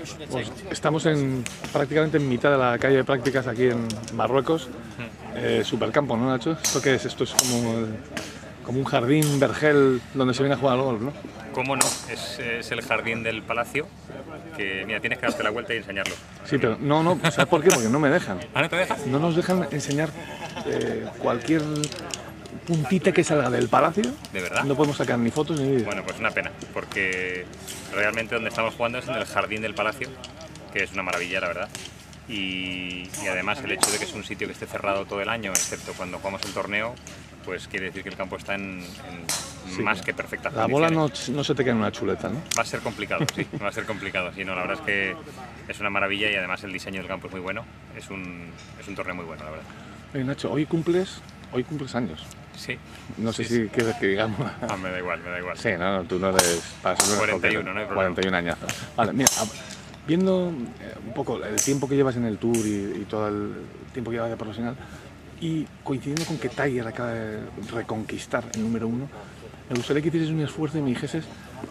Pues estamos prácticamente en mitad de la calle de prácticas aquí en Marruecos. Supercampo, ¿no, Nacho? ¿Esto qué es? Esto es como un jardín, un vergel donde se viene a jugar al golf, ¿no? ¿Cómo no? Es el jardín del palacio, que mira, tienes que darte la vuelta y enseñarlo. Sí, pero no, ¿sabes por qué? Porque no me dejan. ¿Ah, no te dejas? No nos dejan enseñar cualquier puntita que salga del palacio. ¿De verdad? No podemos sacar ni fotos ni vídeos. Bueno, pues una pena, porque realmente donde estamos jugando es en el jardín del palacio, que es una maravilla, la verdad. Y además el hecho de que es un sitio que esté cerrado todo el año, excepto cuando jugamos el torneo, pues quiere decir que el campo está en Sí, más que perfectas la condiciones. bola no se te queda en una chuleta, ¿no? Va a ser complicado, sí, va a ser complicado. Sí, no, la verdad es que es una maravilla y además el diseño del campo es muy bueno. Es un torneo muy bueno, la verdad. Oye, Nacho, hoy cumples años. Sí. No sé Sí, si quieres que digamos. Ah, me da igual. Sí, no, tú no eres. Para eso no eres 41, coqueto. no hay problema. 41 añazos. Vale, mira, viendo un poco el tiempo que llevas en el Tour y todo el tiempo que llevas de profesional, y coincidiendo con que Tiger acaba de reconquistar el número 1, me gustaría que hicieses un esfuerzo y me dijeses.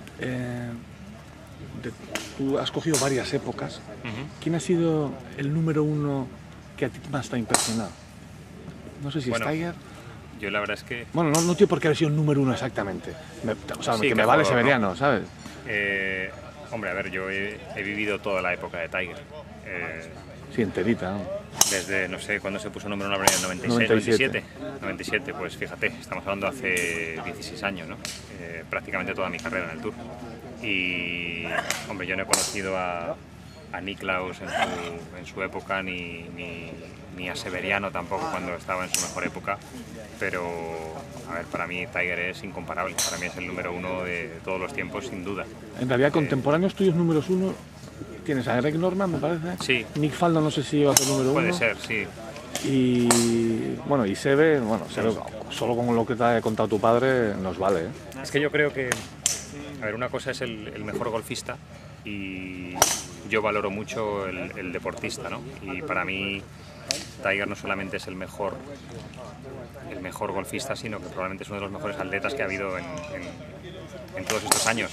Tú has cogido varias épocas. ¿Quién ha sido el número 1 que a ti más te ha impresionado? No sé si Bueno, es Tiger. Yo la verdad es que... Bueno, no tiene por qué haber sido el número 1 exactamente. Sí, que qué me vale jugador, Severiano, ¿no? ¿sabes? Hombre, a ver, yo he vivido toda la época de Tiger. Sí, enterita, ¿no? Desde, no sé, cuándo se puso número 1 en el 96, 97. 97, pues fíjate, estamos hablando hace 16 años, ¿no? Prácticamente toda mi carrera en el Tour. Y, hombre, yo no he conocido a Nicklaus en su época, ni a Severiano tampoco cuando estaba en su mejor época, pero, a ver, para mí Tiger es incomparable, para mí es el número 1 de todos los tiempos, sin duda. En realidad, contemporáneos tuyos números 1, tienes a Greg Norman, me parece. Sí. Nick Faldo, no sé si lleva el número 1. Puede ser, sí. Y bueno, y Seve, solo con lo que te ha contado tu padre nos vale, ¿eh? Es que yo creo que, a ver, una cosa es el mejor golfista y yo valoro mucho el deportista, ¿no? Y para mí Tiger no solamente es el mejor golfista, sino que probablemente es uno de los mejores atletas que ha habido en todos estos años.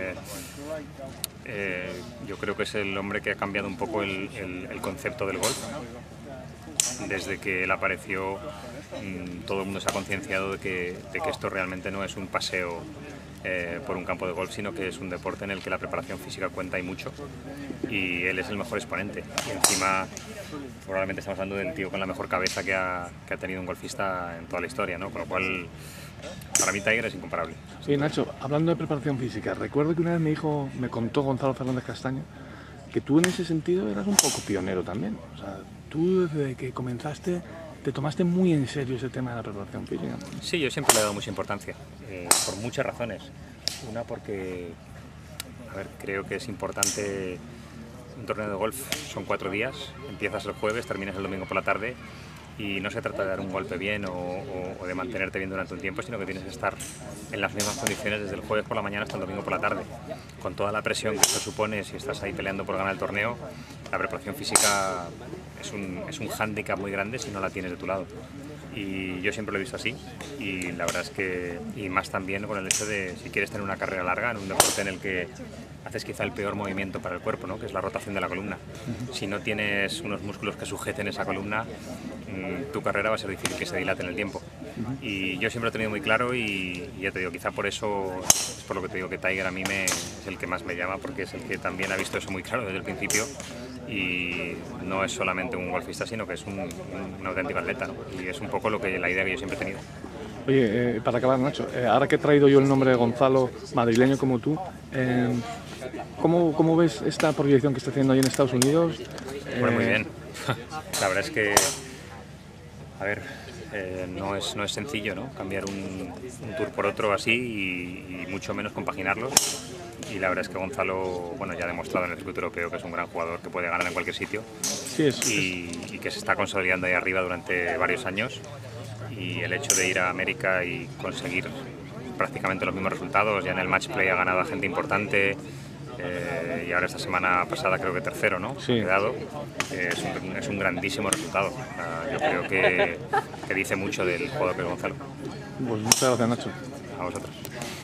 Yo creo que es el hombre que ha cambiado un poco el concepto del golf. Desde que él apareció, todo el mundo se ha concienciado de que esto realmente no es un paseo por un campo de golf, sino que es un deporte en el que la preparación física cuenta y mucho, y él es el mejor exponente. Y encima, probablemente estamos hablando del tío con la mejor cabeza que ha tenido un golfista en toda la historia, ¿no? Con lo cual, para mí Tiger es incomparable. Sí, Nacho, hablando de preparación física, recuerdo que una vez me contó Gonzalo Fernández Castaño, que tú en ese sentido eras un poco pionero también. O sea, tú desde que comenzaste te tomaste muy en serio ese tema de la preparación física. Sí, yo siempre le he dado mucha importancia, por muchas razones. Una, porque, a ver, creo que es importante. Un torneo de golf son 4 días, empiezas el jueves, terminas el domingo por la tarde, y no se trata de dar un golpe bien o de mantenerte bien durante un tiempo, sino que tienes que estar en las mismas condiciones desde el jueves por la mañana hasta el domingo por la tarde. Con toda la presión que esto supone, si estás ahí peleando por ganar el torneo, la preparación física es un hándicap muy grande si no la tienes de tu lado. Y yo siempre lo he visto así, y la verdad es que, y más también con el hecho de, si quieres tener una carrera larga en un deporte en el que haces quizá el peor movimiento para el cuerpo, ¿no? Que es la rotación de la columna. Si no tienes unos músculos que sujeten esa columna, tu carrera va a ser difícil que se dilate en el tiempo. Y yo siempre lo he tenido muy claro, y ya te digo, quizá por eso es por lo que te digo que Tiger a mí es el que más me llama, porque es el que también ha visto eso muy claro desde el principio, y no es solamente un golfista, sino que es un auténtico atleta, ¿no? Y es un poco la idea que yo siempre he tenido. Oye, para acabar, Nacho, ahora que he traído yo el nombre de Gonzalo, madrileño como tú, ¿cómo ves esta proyección que está haciendo ahí en Estados Unidos? Bueno, muy bien. La verdad es que, a ver, no es sencillo, ¿no? Cambiar un tour por otro así, y mucho menos compaginarlos. Y la verdad es que Gonzalo, bueno, ya ha demostrado en el circuito europeo que es un gran jugador, que puede ganar en cualquier sitio, Sí, y que se está consolidando ahí arriba durante varios años. Y el hecho de ir a América y conseguir prácticamente los mismos resultados, ya en el match play ha ganado a gente importante, y ahora esta semana pasada creo que tercero, ¿no? Sí. Ha quedado. Es un grandísimo resultado. Yo creo que dice mucho del jugador que es Gonzalo. Pues muchas gracias, Nacho. A vosotros.